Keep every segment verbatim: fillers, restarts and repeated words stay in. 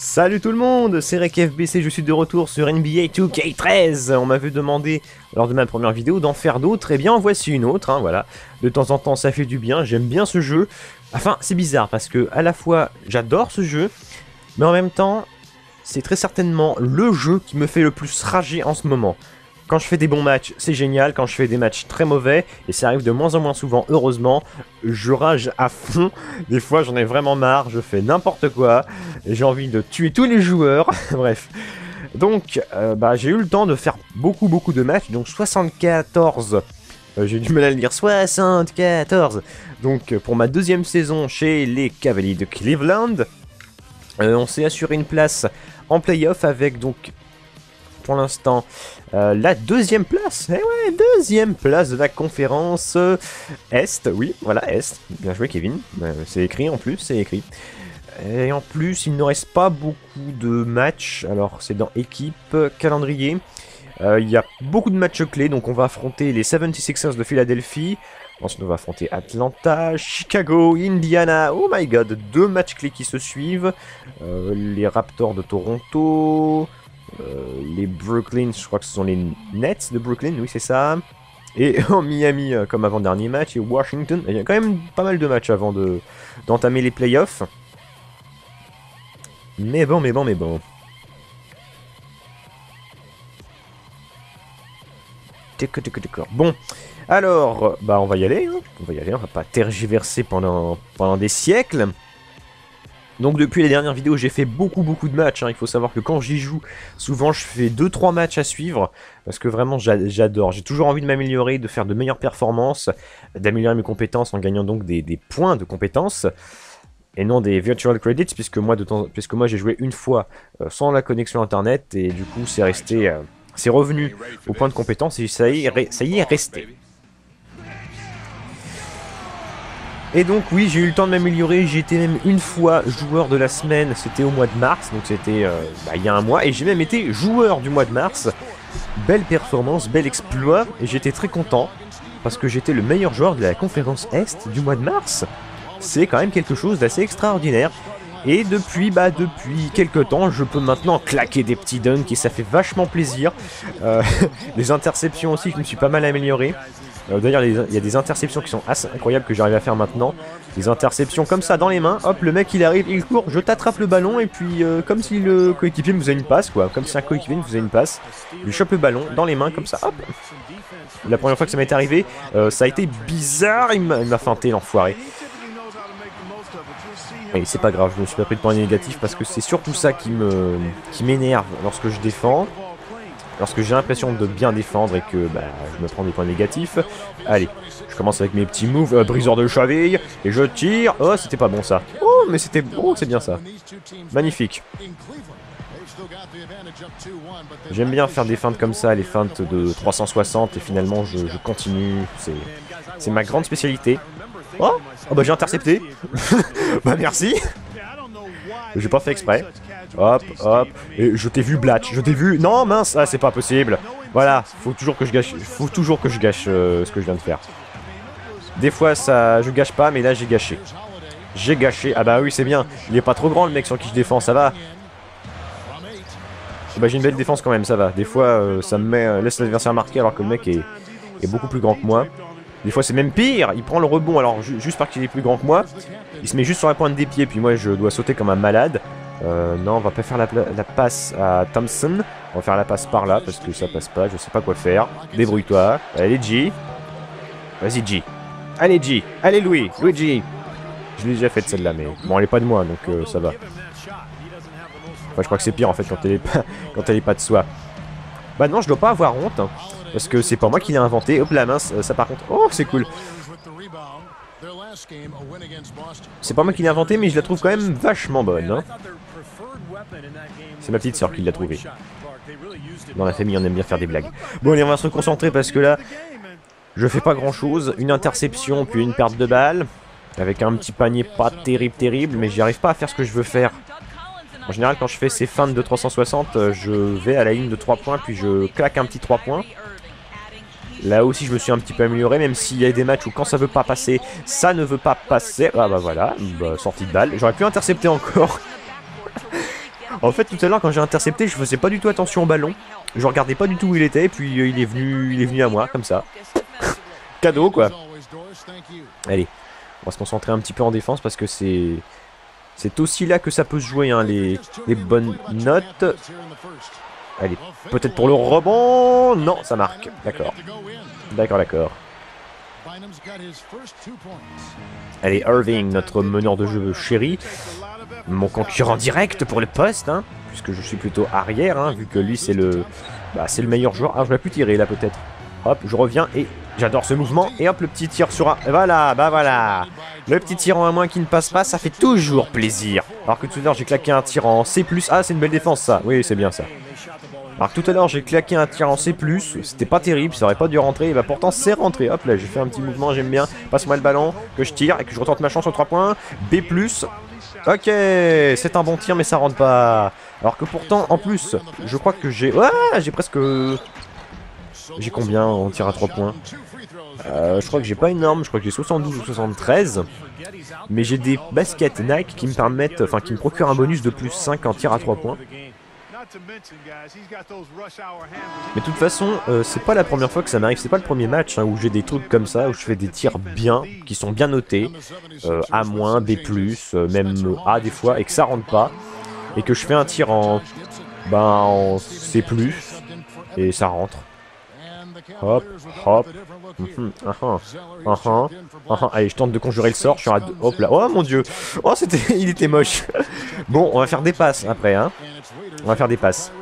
Salut tout le monde, c'est RecFBC, je suis de retour sur N B A deux K treize. On m'avait demandé lors de ma première vidéo d'en faire d'autres, et bien en voici une autre, hein, voilà. De temps en temps ça fait du bien, j'aime bien ce jeu. Enfin c'est bizarre parce que à la fois j'adore ce jeu, mais en même temps c'est très certainement le jeu qui me fait le plus rager en ce moment. Quand je fais des bons matchs, c'est génial. Quand je fais des matchs très mauvais, et ça arrive de moins en moins souvent, heureusement, je rage à fond. Des fois, j'en ai vraiment marre, je fais n'importe quoi. J'ai envie de tuer tous les joueurs. Bref. Donc, euh, bah, j'ai eu le temps de faire beaucoup, beaucoup de matchs. Donc, soixante-quatorze. Euh, j'ai du mal à le dire. soixante-quatorze. Donc, pour ma deuxième saison chez les Cavaliers de Cleveland, euh, on s'est assuré une place en playoff avec donc... pour l'instant, euh, la deuxième place, eh ouais, deuxième place de la conférence euh, Est, oui, voilà, Est, bien joué Kevin, euh, c'est écrit en plus, c'est écrit. Et en plus, il ne reste pas beaucoup de matchs, alors c'est dans équipe, calendrier, euh, il y a beaucoup de matchs clés, donc on va affronter les soixante-sixers de Philadelphie, ensuite on va affronter Atlanta, Chicago, Indiana, oh my god, deux matchs clés qui se suivent, euh, les Raptors de Toronto... Euh, les Brooklyn, je crois que ce sont les Nets de Brooklyn, oui c'est ça. Et en Miami euh, comme avant-dernier match, et Washington. Il y a quand même pas mal de matchs avant de d'entamer les playoffs. Mais bon, mais bon, mais bon. Bon, alors, bah on va y aller, hein. On va y aller, on va pas tergiverser pendant, pendant des siècles. Donc depuis les dernières vidéos, j'ai fait beaucoup beaucoup de matchs, hein. Il faut savoir que quand j'y joue, souvent je fais deux trois matchs à suivre, parce que vraiment j'adore, j'ai toujours envie de m'améliorer, de faire de meilleures performances, d'améliorer mes compétences en gagnant donc des, des points de compétences, et non des virtual credits, puisque moi, de temps, puisque moi j'ai joué une fois euh, sans la connexion internet, et du coup c'est resté, euh, c'est revenu au point de compétence, et ça y est, ça y est resté. Et donc oui, j'ai eu le temps de m'améliorer, j'ai été même une fois joueur de la semaine, c'était au mois de mars, donc c'était euh, bah, il y a un mois, et j'ai même été joueur du mois de mars. Belle performance, bel exploit, et j'étais très content, parce que j'étais le meilleur joueur de la conférence Est du mois de mars. C'est quand même quelque chose d'assez extraordinaire. Et depuis, bah depuis quelques temps, je peux maintenant claquer des petits dunks, et ça fait vachement plaisir. Euh, les interceptions aussi, je me suis pas mal amélioré. Euh, D'ailleurs, il y a des interceptions qui sont assez incroyables que j'arrive à faire maintenant. Des interceptions comme ça dans les mains. Hop, le mec il arrive, il court, je t'attrape le ballon. Et puis, euh, comme si le coéquipier me faisait une passe, quoi. Comme si un coéquipier me faisait une passe. Je lui chope le ballon dans les mains, comme ça. Hop. La première fois que ça m'est arrivé, euh, ça a été bizarre. Il m'a feinté, l'enfoiré. Et c'est pas grave, je me suis pas pris de points négatifs parce que c'est surtout ça qui me qui m'énerve lorsque je défends. Lorsque j'ai l'impression de bien défendre et que bah, je me prends des points négatifs. Allez, je commence avec mes petits moves, euh, briseur de cheville, et je tire. Oh, c'était pas bon ça. Oh, mais c'était bon, c'est bien ça. Magnifique. J'aime bien faire des feintes comme ça, les feintes de trois cent soixante, et finalement je, je continue. C'est ma grande spécialité. Oh, oh bah j'ai intercepté. Bah merci. J'ai pas fait exprès. Hop, hop. Et je t'ai vu Blatch. Je t'ai vu. Non, mince. Ah, c'est pas possible. Voilà. Faut toujours que je gâche. Faut toujours que je gâche euh, ce que je viens de faire. Des fois, ça, je gâche pas, mais là, j'ai gâché. J'ai gâché. Ah bah oui, c'est bien. Il est pas trop grand le mec sur qui je défends. Ça va. Bah j'ai une belle défense quand même. Ça va. Des fois, euh, ça me met euh, laisse l'adversaire marquer alors que le mec est, est beaucoup plus grand que moi. Des fois, c'est même pire. Il prend le rebond alors ju juste parce qu'il est plus grand que moi. Il se met juste sur la pointe des pieds. Puis moi, je dois sauter comme un malade. Euh, non, on va pas faire la, la passe à Thompson. On va faire la passe par là parce que ça passe pas. Je sais pas quoi faire. Débrouille-toi. Allez, G. Vas-y, G. Allez, G. Allez, Louis. Luigi. Je l'ai déjà faite celle-là, mais bon, elle est pas de moi donc euh, ça va. Enfin, je crois que c'est pire en fait quand elle est pas, quand elle est pas de soi. Bah non, je dois pas avoir honte. Hein, parce que c'est pas moi qui l'ai inventé. Hop, la mince. Ça par contre. Oh, c'est cool. C'est pas moi qui l'ai inventé, mais je la trouve quand même vachement bonne. Hein. C'est ma petite soeur qui l'a trouvée. Dans la famille, on aime bien faire des blagues. Bon, allez, on va se concentrer parce que là, je fais pas grand chose. Une interception, puis une perte de balle. Avec un petit panier pas terrible, terrible, mais j'y arrive pas à faire ce que je veux faire. En général, quand je fais ces feintes de trois cent soixante, je vais à la ligne de trois points, puis je claque un petit trois points. Là aussi, je me suis un petit peu amélioré, même s'il y a des matchs où quand ça veut pas passer, ça ne veut pas passer. Ah bah voilà, bah, sortie de balle. J'aurais pu intercepter encore. En fait, tout à l'heure, quand j'ai intercepté, je faisais pas du tout attention au ballon. Je regardais pas du tout où il était, et puis euh, il est venu, il est venu à moi, comme ça. Cadeau, quoi. Allez, on va se concentrer un petit peu en défense, parce que c'est... C'est aussi là que ça peut se jouer, hein, les, les bonnes notes. Allez, peut-être pour le rebond. Non, ça marque. D'accord. D'accord, d'accord. Allez, Irving, notre meneur de jeu chéri. Mon concurrent direct pour le poste, hein, puisque je suis plutôt arrière, hein, vu que lui c'est le, bah, c'est le meilleur joueur. Ah, je vais plus tirer là peut-être. Hop, je reviens et j'adore ce mouvement. Et hop, le petit tir sur un... Voilà, bah voilà. Le petit tir en un moins qui ne passe pas, ça fait toujours plaisir. Alors que tout à l'heure, j'ai claqué un tir en C plus. Ah, c'est une belle défense, ça. Oui, c'est bien ça. Alors que tout à l'heure, j'ai claqué un tir en C plus. C'était pas terrible, ça aurait pas dû rentrer. Et bah pourtant, c'est rentré. Hop, là, j'ai fait un petit mouvement, j'aime bien. Passe-moi le ballon, que je tire et que je retente ma chance aux trois points. B plus. Ok, c'est un bon tir, mais ça rentre pas. Alors que pourtant, en plus, je crois que j'ai... Ouais, j'ai presque... J'ai combien en tir à trois points? euh, Je crois que j'ai pas énorme, je crois que j'ai soixante-douze ou soixante-treize. Mais j'ai des baskets Nike qui me permettent, enfin qui me procurent un bonus de plus cinq en tir à trois points. Mais de toute façon, euh, c'est pas la première fois que ça m'arrive, c'est pas le premier match hein, où j'ai des trucs comme ça, où je fais des tirs bien, qui sont bien notés. Euh, A-, B+, euh, même A des fois, et que ça rentre pas. Et que je fais un tir en, ben, en C+, et ça rentre. Hop, hop. Mm -hmm, uh -huh, uh -huh, uh -huh. Allez, je tente de conjurer le sort. Je suis à... Hop là. Oh mon dieu. Oh, c'était... il était moche. Bon, on va faire des passes après. Hein. On va faire des passes.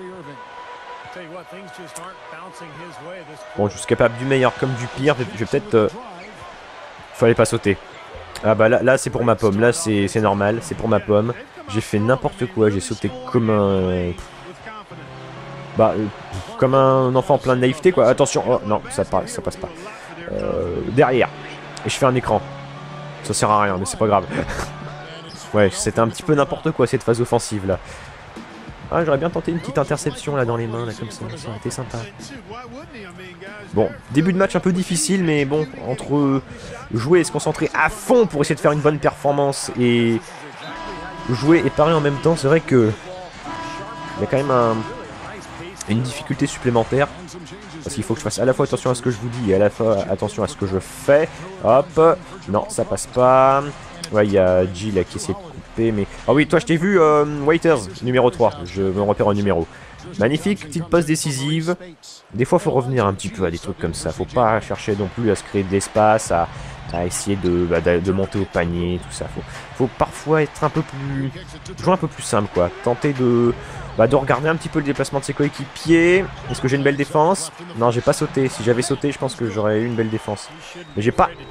Bon, je suis capable du meilleur comme du pire. Je vais peut-être... Euh... Fallait pas sauter. Ah bah là, là c'est pour ma pomme. Là, c'est normal. C'est pour ma pomme. J'ai fait n'importe quoi. J'ai sauté comme un... Bah, euh, comme un enfant plein de naïveté, quoi. Attention, oh non, ça passe, ça passe pas. Euh, derrière. Et je fais un écran. Ça sert à rien, mais c'est pas grave. Ouais, c'était un petit peu n'importe quoi cette phase offensive là. Ah, j'aurais bien tenté une petite interception là dans les mains, là, comme ça. Ça aurait été sympa. Bon, début de match un peu difficile, mais bon, entre jouer et se concentrer à fond pour essayer de faire une bonne performance et jouer et parler en même temps, c'est vrai que il y a quand même un. Une difficulté supplémentaire parce qu'il faut que je fasse à la fois attention à ce que je vous dis et à la fois attention à ce que je fais. Hop, non ça passe pas. Ouais, il y a G là qui essaie de couper mais... Ah oui, toi je t'ai vu euh, Waiters, numéro trois, je me repère en numéro. Magnifique, petite passe décisive. Des fois faut revenir un petit peu à des trucs comme ça, faut pas chercher non plus à se créer de l'espace, à, à essayer de, bah, de, de monter au panier, tout ça. Faut, faut parfois être un peu plus... jouer un peu plus simple quoi, tenter de... Bah, de regarder un petit peu le déplacement de ses coéquipiers. Est-ce que j'ai une belle défense? Non, j'ai pas sauté. Si j'avais sauté, je pense que j'aurais eu une belle défense. Mais j'ai pas...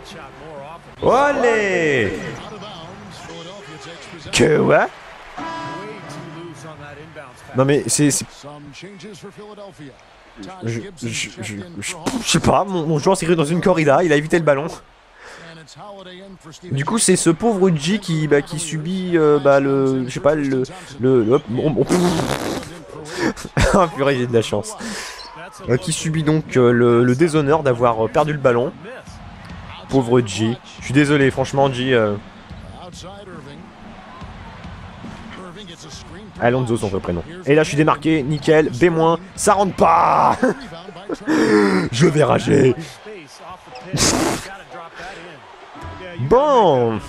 Allez! Que ouais? Non mais c'est... Je, je, je, je, je sais pas, mon, mon joueur s'est cru dans une corrida, il a évité le ballon. Du coup, c'est ce pauvre G qui, bah, qui subit euh, bah, le, je sais pas, le, le, le hop, bon, bon. Ah purée, j'ai de la chance. Euh, qui subit donc euh, le, le déshonneur d'avoir euh, perdu le ballon. Pauvre G. Je suis désolé, franchement, G. Euh... Alonso, son vrai prénom. Et là, je suis démarqué, nickel, B-, ça rentre pas. Je vais rager. Bon.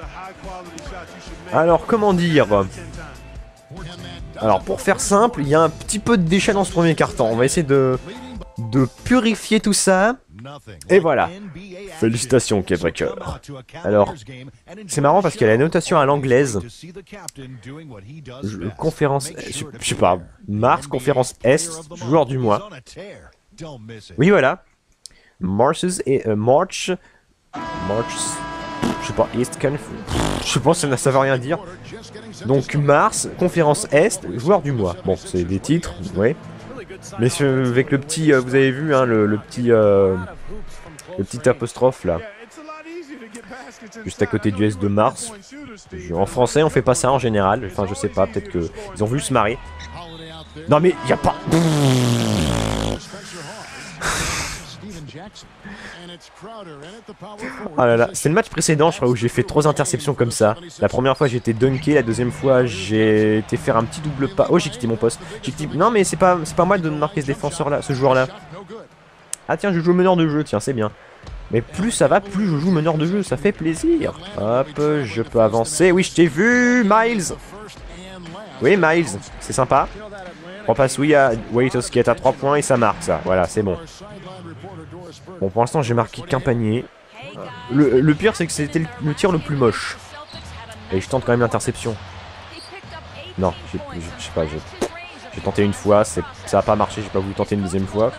Alors, comment dire? Alors, pour faire simple, il y a un petit peu de déchets dans ce premier carton. On va essayer de, de purifier tout ça. Et voilà. Félicitations, Quebecer. Alors, c'est marrant parce qu'il y a la notation à l'anglaise. Conférence... Je, je sais pas. Mars, conférence Est, joueur du mois. Oui, voilà. Marches et... Euh, March... March... Je sais pas, East Conf... Je sais pas, ça, ça veut rien dire. Donc Mars, conférence Est, joueur du mois. Bon, c'est des titres, ouais. Mais avec le petit, euh, vous avez vu, hein, le, le petit, euh, le petit apostrophe là, juste à côté du S de Mars. Je, en français, on fait pas ça en général. Enfin, je sais pas, peut-être que ils ont voulu se marrer. Non mais y a pas. Oh là là, c'est le match précédent, je crois, où j'ai fait trois interceptions comme ça. La première fois, j'ai été dunké, la deuxième fois, j'ai été faire un petit double pas. Oh, j'ai quitté mon poste. J'ai quitté... Non, mais c'est pas, c'est pas mal de marquer ce défenseur-là, ce joueur-là. Ah tiens, je joue meneur de jeu, tiens, c'est bien. Mais plus ça va, plus je joue meneur de jeu, ça fait plaisir. Hop, je peux avancer. Oui, je t'ai vu, Miles. Oui, Miles, c'est sympa. On passe, oui, à Waiters qui est à trois points et ça marque, ça. Voilà, c'est bon. Bon, pour l'instant, j'ai marqué qu'un panier. Le, le pire, c'est que c'était le, le tir le plus moche. Et je tente quand même l'interception. Non, je sais pas, j'ai tenté une fois, ça n'a pas marché, j'ai pas voulu tenter une deuxième fois.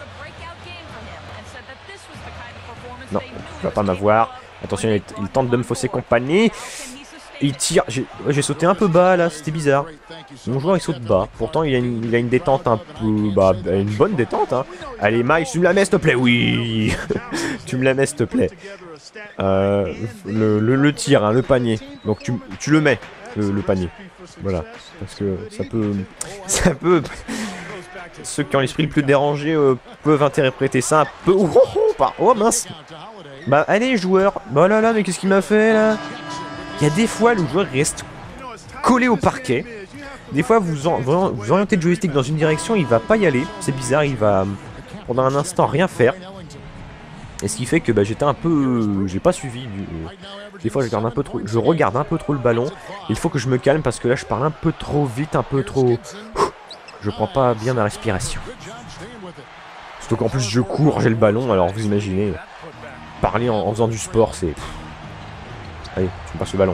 Non, il va pas m'avoir. Attention, il, il tente de me fausser compagnie. Il tire. J'ai ouais, sauté un peu bas là, c'était bizarre. Mon joueur il saute bas. Pourtant il a une, il a une détente un peu. Bah, une bonne détente. Hein. Allez, Mike, tu me la mets s'il te plaît. Oui. Tu me la mets s'il te plaît. Euh, le, le, le tir, hein, le panier. Donc tu, tu le mets, le, le panier. Voilà. Parce que ça peut. Ça peut. Ceux qui ont l'esprit le plus dérangé euh, peuvent interpréter ça un peu. Oh, oh, oh, oh mince. Bah allez joueur. Bah là là, mais qu'est-ce qu'il m'a fait là? Il y a des fois le joueur reste collé au parquet. Des fois vous, en, vous orientez le joystick dans une direction, il va pas y aller. C'est bizarre, il va pendant un instant rien faire. Et ce qui fait que bah, j'étais un peu, j'ai pas suivi. Du... Des fois je regarde un peu trop, je regarde un peu trop le ballon. Il faut que je me calme parce que là je parle un peu trop vite, un peu trop. Je prends pas bien ma respiration. Surtout qu'en plus je cours, j'ai le ballon. Alors vous imaginez, parler en, en faisant du sport, c'est. Allez, tu me passes le ballon.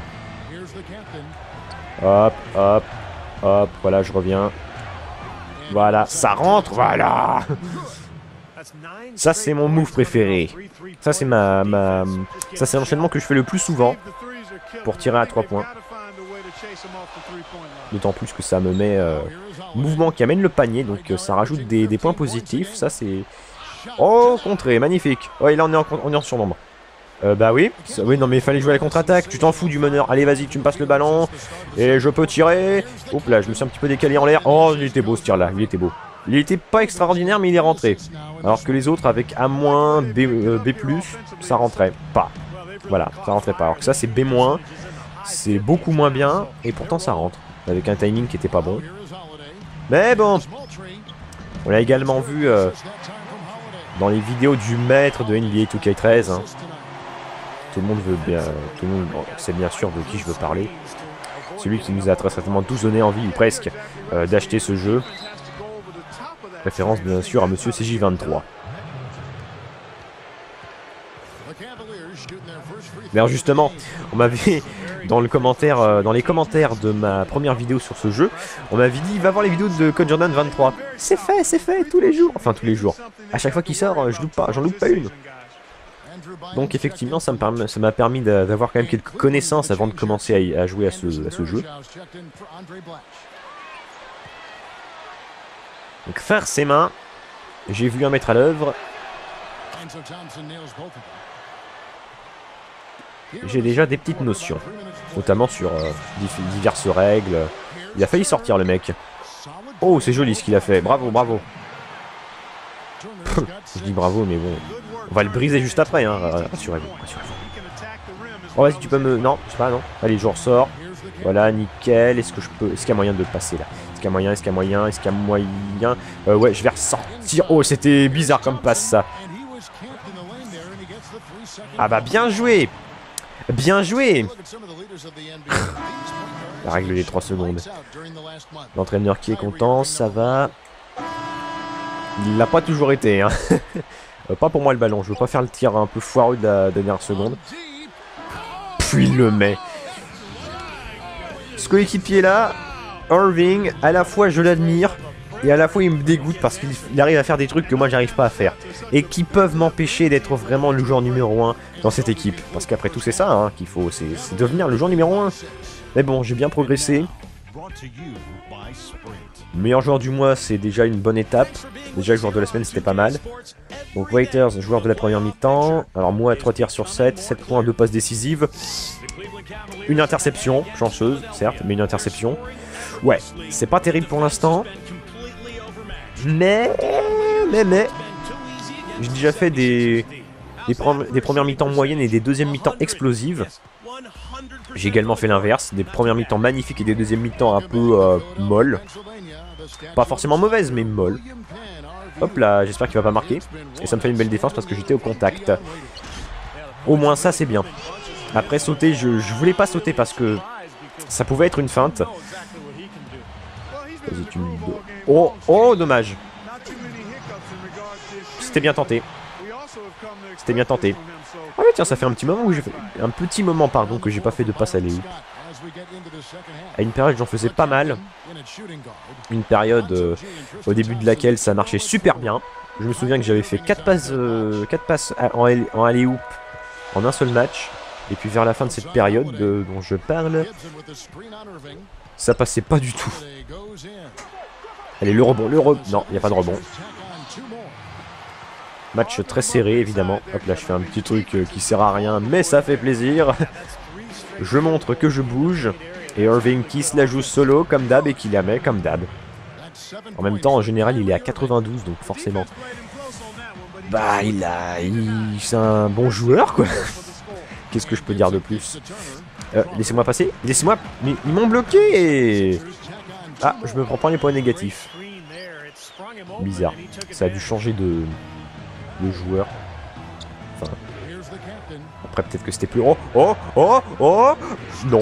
Hop, hop, hop, voilà, je reviens. Voilà, ça rentre, voilà. Ça, c'est mon move préféré. Ça, c'est ma, ma... Ça, c'est l'enchaînement que je fais le plus souvent pour tirer à trois points. D'autant plus que ça me met... Euh, mouvement qui amène le panier, donc euh, ça rajoute des, des points positifs. Ça, c'est... Oh, contré, magnifique. Oh, et là, on est en, on est en surnombre. Euh, bah oui, oui non mais il fallait jouer à la contre-attaque, tu t'en fous du meneur, allez vas-y tu me passes le ballon, et je peux tirer, hop là je me suis un petit peu décalé en l'air, oh il était beau ce tir là, il était beau, il était pas extraordinaire mais il est rentré, alors que les autres avec A-, B, euh, B+, ça rentrait pas, voilà, ça rentrait pas, alors que ça c'est B-, c'est beaucoup moins bien, et pourtant ça rentre, avec un timing qui était pas bon, mais bon, on l'a également vu euh, dans les vidéos du maître de N B A deux K treize, hein. Tout le monde veut bien, tout le monde sait bien sûr de qui je veux parler. Celui qui nous a très certainement tous donné envie, ou presque, euh, d'acheter ce jeu. Référence bien sûr à Monsieur C J vingt-trois. D'ailleurs justement, on m'avait dans le commentaire, euh, dans les commentaires de ma première vidéo sur ce jeu, on m'avait dit va voir les vidéos de Code Jordan vingt-trois. C'est fait, c'est fait tous les jours, enfin tous les jours. À chaque fois qu'il sort, je loupe pas, j'en loupe pas une. Donc effectivement ça m'a permis d'avoir quand même quelques connaissances avant de commencer à, à jouer à ce, à ce jeu. Donc faire ses mains, j'ai vu un mettre à l'œuvre. J'ai déjà des petites notions, notamment sur euh, diverses règles. Il a failli sortir le mec. Oh c'est joli ce qu'il a fait, bravo, bravo. Je dis bravo mais bon. On va le briser juste après, hein. Rassurez-vous, rassurez-vous. Oh, vas-y, tu peux me... Non, je sais pas, non. Allez, je ressors. Voilà, nickel. Est-ce que je peux... Est-ce qu'il y a moyen de le passer, là? Est-ce qu'il y a moyen? Est-ce qu'il y a moyen? Est-ce qu'il y a moyen? euh, Ouais, je vais ressortir. Oh, c'était bizarre comme passe, ça. Ah bah, bien joué. Bien joué. La règle des trois secondes. L'entraîneur qui est content, ça va. Il l'a pas toujours été, hein. Euh, pas pour moi le ballon, je veux pas faire le tir un peu foireux de la, de la dernière seconde. Puis il le met. Ce coéquipier là, Irving, à la fois je l'admire et à la fois il me dégoûte parce qu'il arrive à faire des trucs que moi j'arrive pas à faire. Et qui peuvent m'empêcher d'être vraiment le joueur numéro un dans cette équipe. Parce qu'après tout c'est ça hein, qu'il faut, c'est devenir le joueur numéro un. Mais bon, j'ai bien progressé. Meilleur joueur du mois, c'est déjà une bonne étape. Déjà, le joueur de la semaine, c'était pas mal. Donc, Waiters, joueur de la première mi-temps. Alors, moi, trois tirs sur sept, sept points, deux passes décisives. Une interception, chanceuse, certes, mais une interception. Ouais, c'est pas terrible pour l'instant. Mais, mais, mais. J'ai déjà fait des, des, des premières mi-temps moyennes et des deuxièmes mi-temps explosives. J'ai également fait l'inverse, des premières mi-temps magnifiques et des deuxièmes mi-temps un peu euh, molles. Pas forcément mauvaises, mais molles. Hop là, j'espère qu'il va pas marquer. Et ça me fait une belle défense parce que j'étais au contact. Au moins ça, c'est bien. Après, sauter, je, je voulais pas sauter parce que ça pouvait être une feinte. Vas-y, tu me... Oh, oh, dommage. C'était bien tenté. C'était bien tenté. Ah mais tiens, ça fait un petit moment où j'ai fait... Un petit moment, pardon, que j'ai pas fait de passe à l'éout. À une période, j'en faisais pas mal. Une période euh, au début de laquelle ça marchait super bien. Je me souviens que j'avais fait quatre passes, euh, quatre passes en, en alley-oop en un seul match. Et puis vers la fin de cette période euh, dont je parle, ça passait pas du tout. Allez, le rebond, le rebond. Non, il n'y a pas de rebond. Match très serré, évidemment. Hop là, je fais un petit truc euh, qui sert à rien, mais ça fait plaisir. Je montre que je bouge. Et Irving qui se la joue solo, comme d'hab, et qui la met comme d'hab. En même temps, en général, il est à quatre-vingt-douze, donc forcément... Bah, il a... Il... C'est un bon joueur, quoi. Qu'est-ce que je peux dire de plus? euh, Laissez-moi passer. Laissez-moi... Mais ils m'ont bloqué. Ah, je me prends pas les points négatifs. Bizarre. Ça a dû changer de... de joueur. Enfin... Après, peut-être que c'était plus... Oh, oh, oh, oh. Non.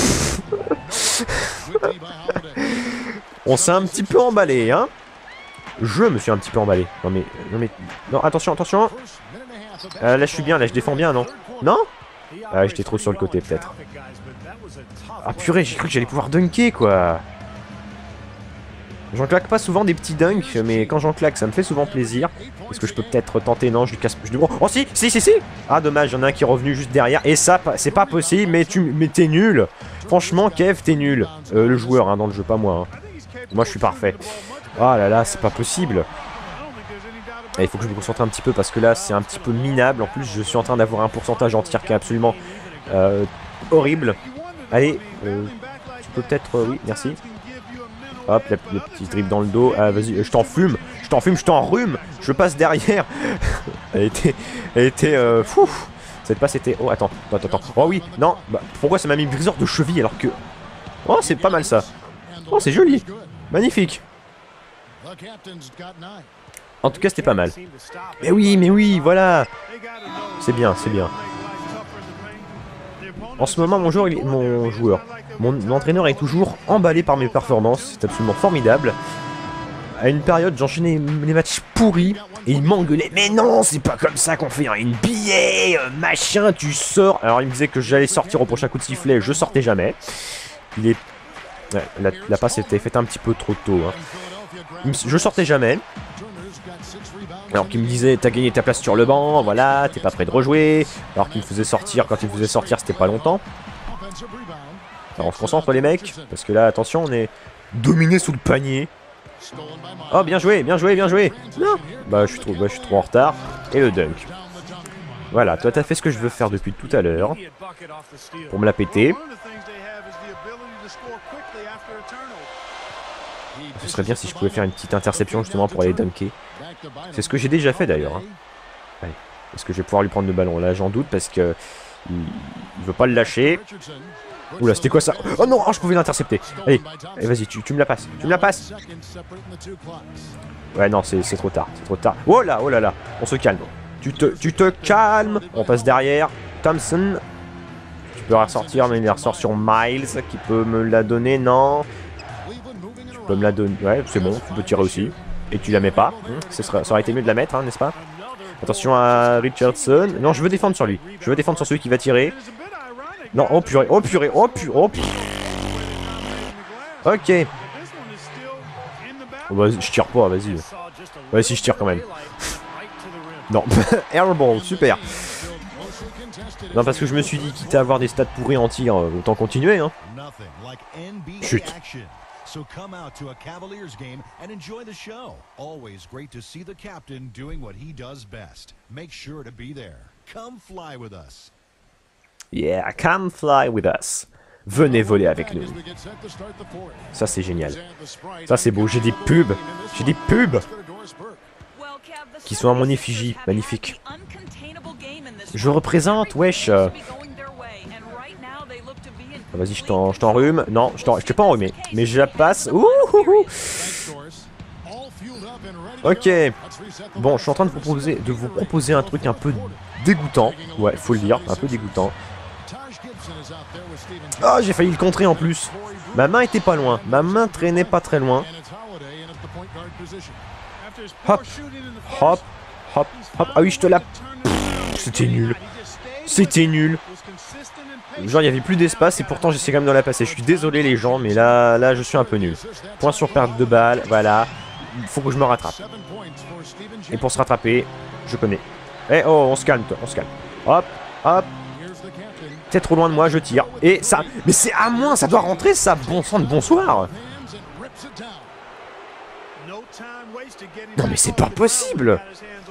On s'est un petit peu emballé, hein. Je me suis un petit peu emballé. Non, mais... Non, mais... Non, attention, attention. Euh, là, je suis bien. Là, je défends bien, non? Non? Ah, j'étais trop sur le côté, peut-être. Ah, purée, j'ai cru que j'allais pouvoir dunker, quoi. J'en claque pas souvent des petits dunks, mais quand j'en claque, ça me fait souvent plaisir. Est-ce que je peux peut-être tenter? Non, je lui casse... Je lui... Oh, si, si, si, si. Ah, dommage, il y en a un qui est revenu juste derrière. Et ça, c'est pas possible, mais tu... Mais t'es nul. Franchement, Kev, t'es nul. Euh, le joueur, hein, dans le jeu, pas moi. Hein. Moi, je suis parfait. Oh là là, c'est pas possible. Et il faut que je me concentre un petit peu, parce que là, c'est un petit peu minable. En plus, je suis en train d'avoir un pourcentage en tir qui est absolument euh, horrible. Allez, euh, tu peux peut-être... Euh, oui, merci. Hop, le, le petit dribble dans le dos. Ah, vas-y, je t'en fume. Je t'en fume, je t'en rhume. Je passe derrière. Elle était... Elle était... Euh, fou. Cette passe était... Oh, attends, attends, attends. Oh oui, non. Bah, pourquoi ça m'a mis briseur de cheville alors que... Oh, c'est pas mal ça. Oh, c'est joli. Magnifique. En tout cas, c'était pas mal. Mais oui, mais oui, voilà. C'est bien, c'est bien. En ce moment, mon joueur, il est... mon joueur, mon entraîneur est toujours emballé par mes performances. C'est absolument formidable. À une période, j'enchaînais les matchs pourris et il m'engueulait. Mais non, c'est pas comme ça qu'on fait un N B A, euh, machin, tu sors. Alors, il me disait que j'allais sortir au prochain coup de sifflet. Je sortais jamais. Il est... Ouais, la, la passe était faite un petit peu trop tôt. Hein. Je sortais jamais. Alors qu'il me disait, t'as gagné ta place sur le banc, voilà, t'es pas prêt de rejouer. Alors qu'il me faisait sortir, quand il me faisait sortir, c'était pas longtemps. Alors on se concentre les mecs, parce que là, attention, on est dominé sous le panier. Oh, bien joué, bien joué, bien joué. Non. Bah, je suis trop, bah, je suis trop en retard. Et le dunk. Voilà, toi t'as fait ce que je veux faire depuis tout à l'heure. Pour me la péter. Ce serait bien si je pouvais faire une petite interception justement pour aller dunker. C'est ce que j'ai déjà fait d'ailleurs. Hein. Ouais. Est-ce que je vais pouvoir lui prendre le ballon? Là j'en doute parce que il... il veut pas le lâcher. Oula, c'était quoi ça? Oh non, oh, je pouvais l'intercepter. Allez, allez vas-y, tu, tu me la passes. Tu me la passes. Ouais, non, c'est trop tard. C'est trop tard. Oh là, oh là là. On se calme. Tu te, tu te calmes. On passe derrière. Thompson. Tu peux ressortir, mais il ressort sur Miles qui peut me la donner. Non. Tu peux me la donner. Ouais, c'est bon. Tu peux tirer aussi. Et tu la mets pas. Ce serait, ça aurait été mieux de la mettre, hein, n'est-ce pas? Attention à Richardson. Non, je veux défendre sur lui. Je veux défendre sur celui qui va tirer. Non, oh purée, oh purée, oh purée, oh purée. Ok. Oh, bah, je tire pas, vas-y. Ouais, si je tire quand même. Non, airball, super. Non, parce que je me suis dit, quitte à avoir des stats pourris en tir, autant continuer, hein. Chut. So come out to a Cavaliers game and enjoy the show. Always great to see the captain doing what he does best. Make sure to be there. Come fly with us. Yeah, come fly with us. Venez voler avec nous. Ça c'est génial. Ça c'est beau. J'ai des pubs. J'ai des pubs qui sont à mon effigie. Magnifique. Je représente, wesh. Ah, vas-y, je t'en- je t'enrhume. Non, je t'ai pas enrhumé. Mais je la passe. Ouh, ouh, ouh. Ok. Bon, je suis en train de, proposer, de vous proposer un truc un peu dégoûtant. Ouais, faut le dire, un peu dégoûtant. Ah, oh, j'ai failli le contrer en plus. Ma main était pas loin. Ma main traînait pas très loin. Hop, hop, hop, hop. Ah oui, je te la... C'était nul. C'était nul. Genre, il n'y avait plus d'espace et pourtant j'essaie quand même de la passer. Je suis désolé les gens, mais là, là, je suis un peu nul. Point sur perte de balle, voilà. Il faut que je me rattrape. Et pour se rattraper, je connais. Eh oh, on se calme, toi, on se calme. Hop, hop. T'es trop loin de moi, je tire. Et ça... Mais c'est à moi, ça doit rentrer, ça. Bon sang de bonsoir. Non mais c'est pas possible.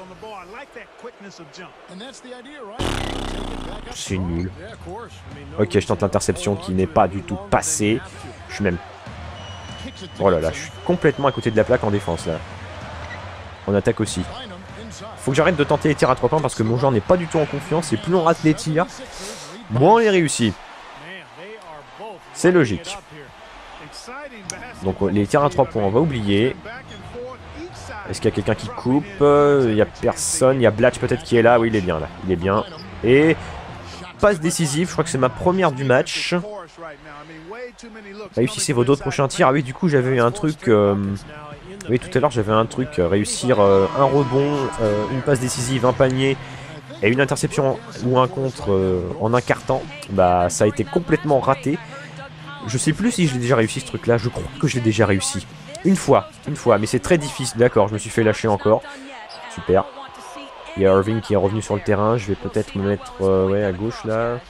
C'est nul. Ok, je tente l'interception qui n'est pas du tout passée. Je suis même... Oh là là, je suis complètement à côté de la plaque en défense là. On attaque aussi. Faut que j'arrête de tenter les tirs à trois points parce que mon joueur n'est pas du tout en confiance. Et plus on rate les tirs, moins on les réussit. C'est logique. Donc les tirs à trois points, on va oublier. Est-ce qu'il y a quelqu'un qui coupe? Il n'y a personne. Il y a Blatch peut-être qui est là. Oui, il est bien là. Il est bien. Et passe décisive. Je crois que c'est ma première du match. Réussissez vos d'autres prochains tirs. Ah oui, du coup, j'avais un truc... Euh... Oui, tout à l'heure, j'avais un truc. Euh, réussir euh, un rebond, euh, une passe décisive, un panier et une interception ou un contre euh, en un quart temps. Bah, ça a été complètement raté. Je sais plus si je l'ai déjà réussi ce truc-là. Je crois que je l'ai déjà réussi. Une fois, une fois, mais c'est très difficile. D'accord, je me suis fait lâcher encore. Super. Il y a Irving qui est revenu sur le terrain. Je vais peut-être me mettre euh, ouais, à gauche là.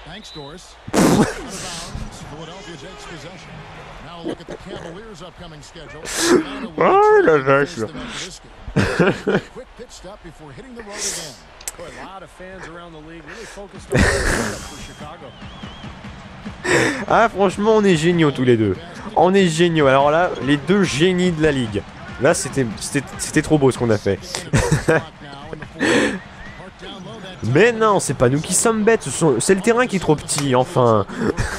Oh la vache. Ah franchement on est géniaux tous les deux. On est géniaux. Alors là, les deux génies de la ligue. Là c'était c'était trop beau ce qu'on a fait. Mais non, c'est pas nous qui sommes bêtes. C'est le terrain qui est trop petit, enfin.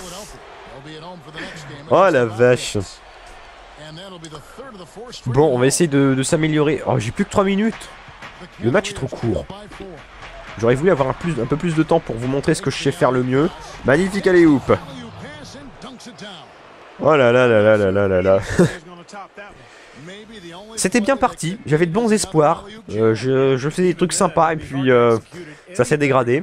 Oh la vache. Bon, on va essayer de, de s'améliorer. Oh, j'ai plus que trois minutes. Le match est trop court. J'aurais voulu avoir un, plus, un peu plus de temps pour vous montrer ce que je sais faire le mieux. Magnifique alley-oop. Oh là là là là là là là là. C'était bien parti. J'avais de bons espoirs. Euh, je, je faisais des trucs sympas et puis euh, ça s'est dégradé.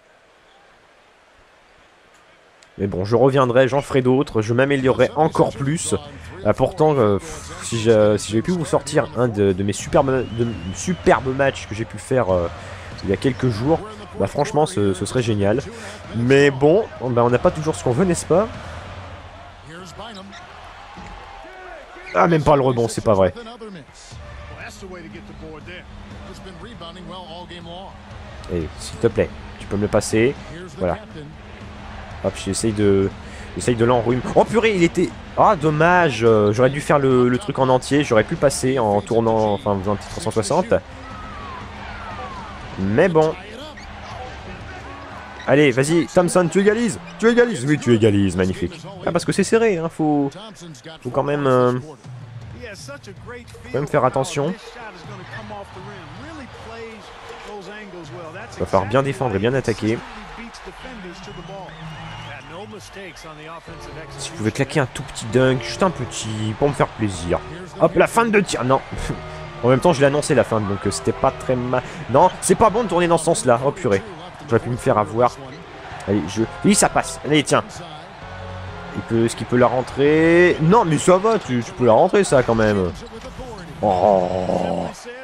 Mais bon, je reviendrai, j'en ferai d'autres, je m'améliorerai encore plus. Euh, pourtant, euh, pff, si j'avais si pu vous sortir un de, de mes superbes, de, superbes matchs que j'ai pu faire euh, il y a quelques jours, bah franchement, ce, ce serait génial. Mais bon, bah, on n'a pas toujours ce qu'on veut, n'est-ce pas? Ah, même pas le rebond, c'est pas vrai. Et s'il te plaît, tu peux me le passer. Voilà. Hop, j'essaye de... J'essaye de l'enrhume. Oh purée, il était... Ah, dommage. euh, J'aurais dû faire le, le truc en entier. J'aurais pu passer en tournant... Enfin, en faisant un petit trois cent soixante. Mais bon. Allez, vas-y, Thompson, tu égalises. Tu égalises. Oui, tu égalises. Magnifique. Ah, parce que c'est serré, hein. Faut... Faut quand même... Euh... Faut quand même faire attention. Il va falloir bien défendre et bien attaquer. Si je pouvais claquer un tout petit dunk, juste un petit, pour me faire plaisir. Hop, la fin de tir. Non. En même temps, je l'ai annoncé la fin, donc euh, c'était pas très mal. Non, c'est pas bon de tourner dans ce sens-là. Oh purée. J'aurais pu me faire avoir. Allez, je... Oui, ça passe. Allez, tiens. Il peut... Est-ce qu'il peut la rentrer? Non, mais ça va, tu, tu peux la rentrer, ça, quand même. Oh.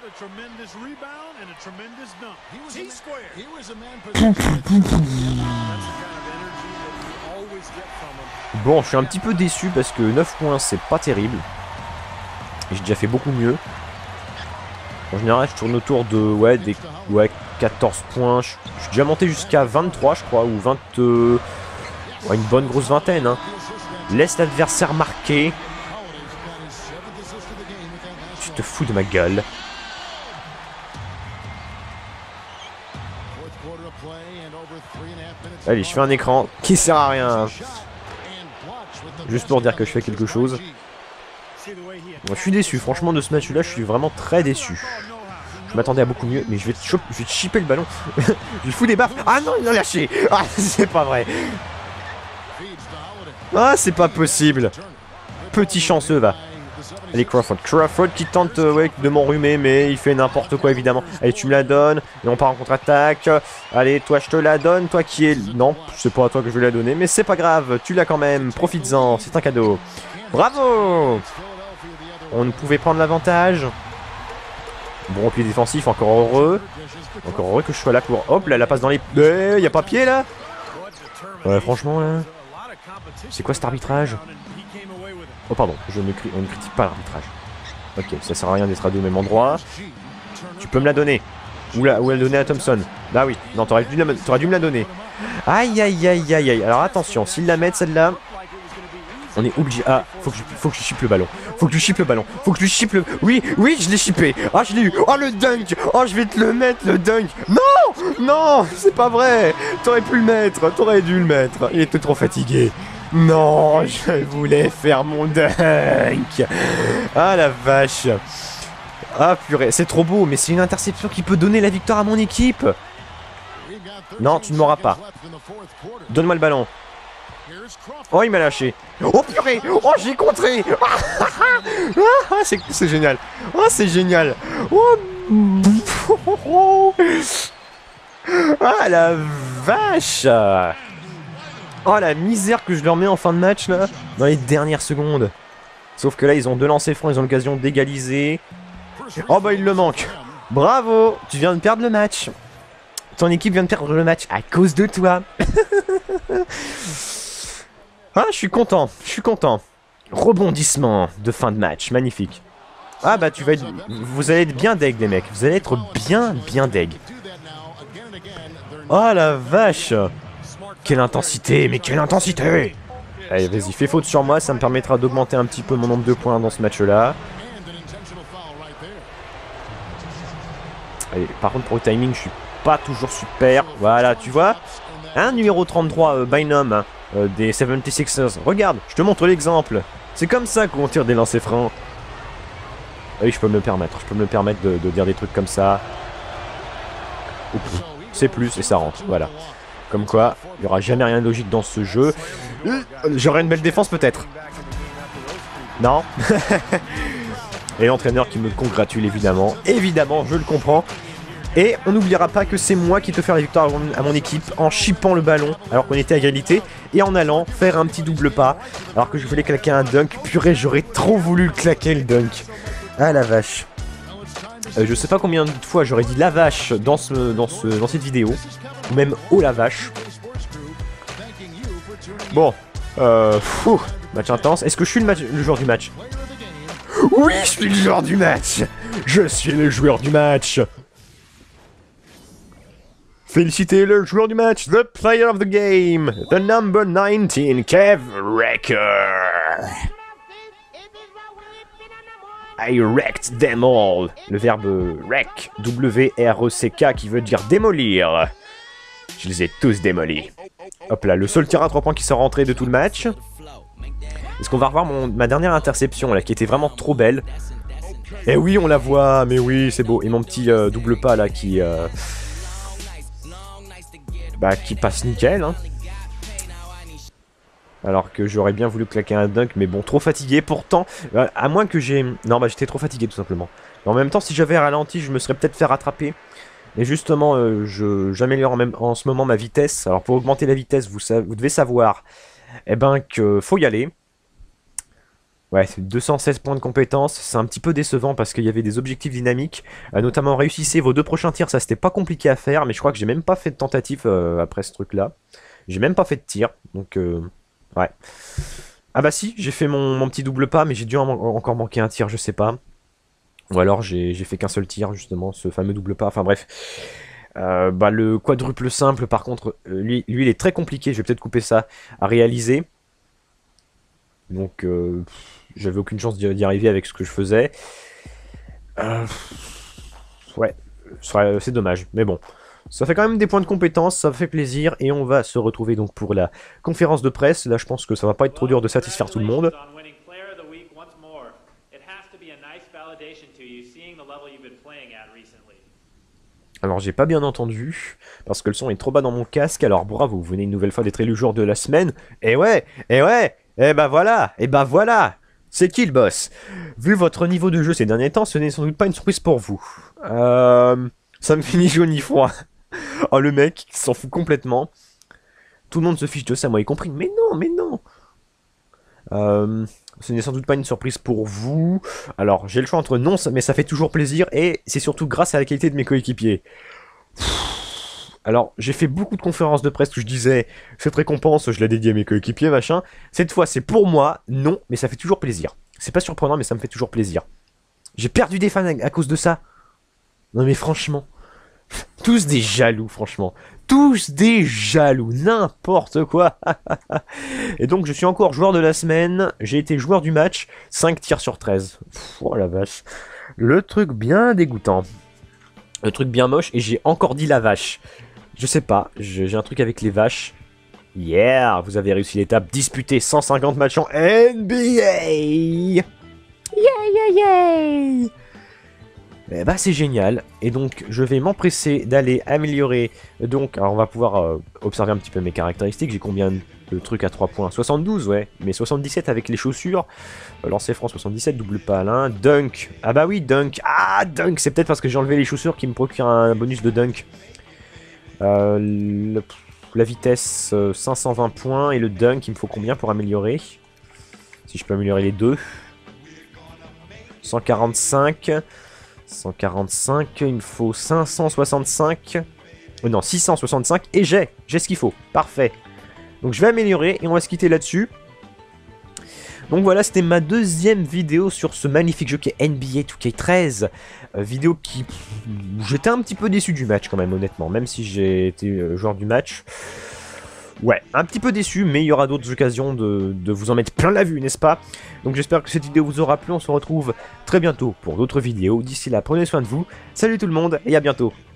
Bon, je suis un petit peu déçu parce que neuf points, c'est pas terrible. J'ai déjà fait beaucoup mieux. En général, je tourne autour de ouais, des, ouais, quatorze points. Je, je suis déjà monté jusqu'à vingt-trois, je crois, ou vingt... Euh, ouais, une bonne grosse vingtaine. Hein. Laisse l'adversaire marquer. Tu te fous de ma gueule. Allez, je fais un écran qui sert à rien. Juste pour dire que je fais quelque chose. Moi, je suis déçu, franchement, de ce match-là, je suis vraiment très déçu. Je m'attendais à beaucoup mieux, mais je vais te, choper, je vais te chipper le ballon. Je lui fous des baffes. Ah non, il l'a lâché. Ah, c'est pas vrai. Ah, c'est pas possible. Petit chanceux, va. Allez, Crawford. Crawford qui tente euh, ouais, de m'enrhumer, mais il fait n'importe quoi, évidemment. Allez, tu me la donnes, et on part en contre-attaque. Allez, toi, je te la donne. Toi qui es... Non, c'est pas à toi que je vais la donner, mais c'est pas grave. Tu l'as quand même. Profites-en, c'est un cadeau. Bravo. On ne pouvait prendre l'avantage. Bon repli défensif, encore heureux. Encore heureux que je sois là pour... Hop, là, la passe dans les... Eh, y a pas pied, là. Ouais, franchement, là... C'est quoi cet arbitrage? Oh, pardon, je ne cri... on ne critique pas l'arbitrage. Ok, ça sert à rien d'être à deux au même endroit. Tu peux me la donner. Ou la, ou la donner à Thompson. Bah oui, non, t'aurais dû, la... dû me la donner. Aïe, aïe, aïe, aïe, aïe. Alors attention, s'ils la mettent, celle-là... On est obligé... Ah, faut que je, faut que je chippe le ballon. Faut que je chippe le ballon. Faut que je chippe le... Oui, oui, je l'ai chippé. Ah, je l'ai eu. Oh, le dunk. Oh, je vais te le mettre, le dunk. Non, non, c'est pas vrai. T'aurais pu le mettre. T'aurais dû le mettre. Il était trop fatigué. Non, je voulais faire mon dunk. Ah, la vache. Ah, purée. C'est trop beau, mais c'est une interception qui peut donner la victoire à mon équipe. Non, tu ne m'auras pas. Donne-moi le ballon. Oh, il m'a lâché. Oh purée. Oh, j'ai contré. Ah, c'est génial. Oh, c'est génial. Oh. Ah, la vache. Oh, la misère que je leur mets en fin de match, là. Dans les dernières secondes. Sauf que là, ils ont deux lancers francs. Ils ont l'occasion d'égaliser. Oh, bah, il le manque. Bravo. Tu viens de perdre le match. Ton équipe vient de perdre le match à cause de toi. Ah, je suis content, je suis content. Rebondissement de fin de match, magnifique. Ah bah tu vas être... Vous allez être bien deg les mecs, vous allez être bien bien deg. Oh la vache. Quelle intensité, mais quelle intensité. Allez, vas-y, fais faute sur moi, ça me permettra d'augmenter un petit peu mon nombre de points dans ce match-là. Allez, par contre pour le timing, je suis pas toujours super. Voilà, tu vois. Hein, numéro trente-trois, euh, Bynum, hein. Euh, des soixante-sixers. Regarde, je te montre l'exemple. C'est comme ça qu'on tire des lancers francs. Oui, je peux me le permettre. Je peux me le permettre de, de dire des trucs comme ça. C'est plus et ça rentre. Voilà. Comme quoi, il n'y aura jamais rien de logique dans ce jeu. J'aurai une belle défense peut-être. Non. Et l'entraîneur qui me congratule évidemment. Évidemment, je le comprends. Et on n'oubliera pas que c'est moi qui te faire la victoire à mon équipe en chippant le ballon alors qu'on était à égalité et en allant faire un petit double pas alors que je voulais claquer un dunk. Purée, j'aurais trop voulu claquer le dunk. Ah la vache. Euh, je sais pas combien de fois j'aurais dit la vache dans, ce, dans, ce, dans cette vidéo. Ou même oh la vache. Bon. Euh, fou, match intense. Est-ce que je suis le, match, le joueur du match? Oui, je suis le joueur du match. Je suis le joueur du match. Félicitez le joueur du match, the player of the game, the number nineteen, Kev Wrecker. I wrecked them all. Le verbe wreck, W R E C K, qui veut dire démolir. Je les ai tous démolis. Hop là, le seul tir à trois points qui s'est rentré de tout le match. Est-ce qu'on va revoir mon, ma dernière interception, là, qui était vraiment trop belle? Eh oui, on la voit, mais oui, c'est beau. Et mon petit euh, double pas, là, qui... Euh... Bah, qui passe nickel, hein. Alors que j'aurais bien voulu claquer un dunk, mais bon, trop fatigué. Pourtant, euh, à moins que j'ai... Non, bah, j'étais trop fatigué, tout simplement. Mais en même temps, si j'avais ralenti, je me serais peut-être fait rattraper. Et justement, euh, j'améliore en, en ce moment ma vitesse. Alors, pour augmenter la vitesse, vous, vous devez savoir, eh ben, que faut y aller. Ouais, c'est deux cent seize points de compétence, c'est un petit peu décevant parce qu'il y avait des objectifs dynamiques, euh, notamment réussissez vos deux prochains tirs, ça c'était pas compliqué à faire, mais je crois que j'ai même pas fait de tentative euh, après ce truc là. J'ai même pas fait de tir, donc euh, ouais. Ah bah si, j'ai fait mon, mon petit double pas, mais j'ai dû en, encore manquer un tir, je sais pas. Ou alors j'ai fait qu'un seul tir, justement, ce fameux double pas, enfin bref. Euh, bah le quadruple simple par contre, lui, lui il est très compliqué, je vais peut-être couper ça, à réaliser. Donc euh, j'avais aucune chance d'y arriver avec ce que je faisais. Euh, ouais, c'est dommage, mais bon. Ça fait quand même des points de compétence, ça fait plaisir, et on va se retrouver donc pour la conférence de presse. Là, je pense que ça va pas être trop dur de satisfaire tout le monde. Alors, j'ai pas bien entendu, parce que le son est trop bas dans mon casque, alors bravo, vous venez une nouvelle fois d'être élu jour de la semaine. Et ouais, et ouais, et bah voilà, et bah voilà. C'est qui le boss? Vu votre niveau de jeu ces derniers temps, ce n'est sans doute pas une surprise pour vous. Euh... Ça me fait ni chaud ni froid. Oh, le mec s'en fout complètement. Tout le monde se fiche de ça, moi y compris. Mais non, mais non. Euh, ce n'est sans doute pas une surprise pour vous. Alors, j'ai le choix entre non, mais ça fait toujours plaisir. Et c'est surtout grâce à la qualité de mes coéquipiers. Alors, j'ai fait beaucoup de conférences de presse où je disais cette récompense, je la dédie à mes coéquipiers, machin. Cette fois, c'est pour moi, non, mais ça fait toujours plaisir. C'est pas surprenant, mais ça me fait toujours plaisir. J'ai perdu des fans à cause de ça. Non, mais franchement. Tous des jaloux, franchement. Tous des jaloux, n'importe quoi. Et donc, je suis encore joueur de la semaine. J'ai été joueur du match. cinq tirs sur treize. Pff, oh la vache. Le truc bien dégoûtant. Le truc bien moche. Et j'ai encore dit la vache. Je sais pas. J'ai un truc avec les vaches. Yeah, vous avez réussi l'étape. Disputer cent cinquante matchs en N B A. Yeah, yeah, yeah. Eh bah c'est génial, et donc je vais m'empresser d'aller améliorer, donc, alors on va pouvoir euh, observer un petit peu mes caractéristiques, j'ai combien de trucs à trois points, soixante-douze, ouais, mais soixante-dix-sept avec les chaussures, euh, lancer franc soixante-dix-sept, double palin, dunk, ah bah oui, dunk, ah dunk, c'est peut-être parce que j'ai enlevé les chaussures qui me procurent un bonus de dunk, euh, le, la vitesse, euh, cinq cent vingt points, et le dunk, il me faut combien pour améliorer, si je peux améliorer les deux, cent quarante-cinq, cent quarante-cinq, il me faut cinq cent soixante-cinq, oh non, six cent soixante-cinq, et j'ai, j'ai ce qu'il faut, parfait. Donc je vais améliorer, et on va se quitter là-dessus. Donc voilà, c'était ma deuxième vidéo sur ce magnifique jeu qui est N B A deux K treize. Euh, vidéo qui... J'étais un petit peu déçu du match quand même, honnêtement, même si j'ai été euh, joueur du match. Ouais, un petit peu déçu, mais il y aura d'autres occasions de, de vous en mettre plein la vue, n'est-ce pas? Donc j'espère que cette vidéo vous aura plu, on se retrouve très bientôt pour d'autres vidéos. D'ici là, prenez soin de vous, salut tout le monde, et à bientôt.